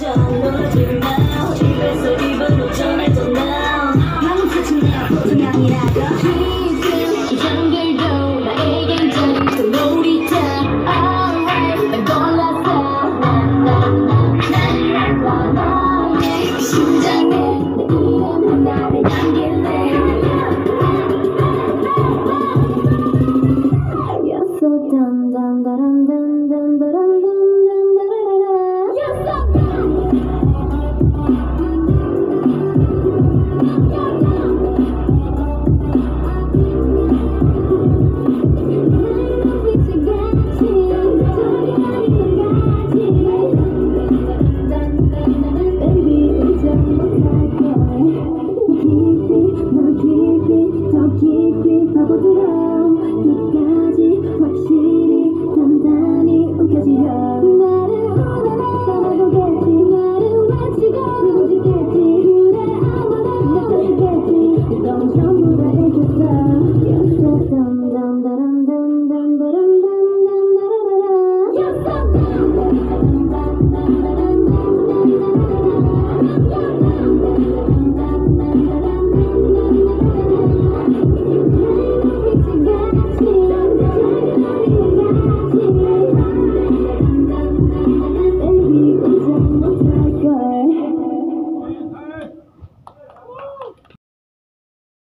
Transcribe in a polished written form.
깜짝 놀라지마 집에서 입은 옷 전해도 나 나는 사실 내가 보통 아니라고 이 사람들도 나에겐 자리도 놀이터 Alright 날 골라서 나의 심장에 내 이름 하나를 남길래 You're so dun dun dun dun dun dun dun dun dun. You're so dun. Baby, it's a 못할게. 깊이, 너 깊이, 더 깊이 파고들어.